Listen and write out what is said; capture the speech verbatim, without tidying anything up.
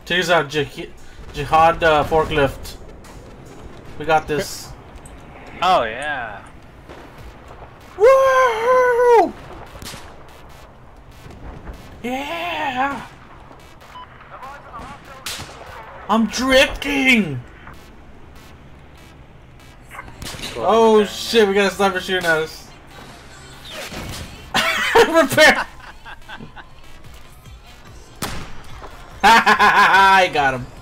use our jih jihad uh, forklift. We got this. Oh yeah. Woo! Yeah! I'm drifting! Oh shit, we got a sniper shooting at us. Repair! I got him.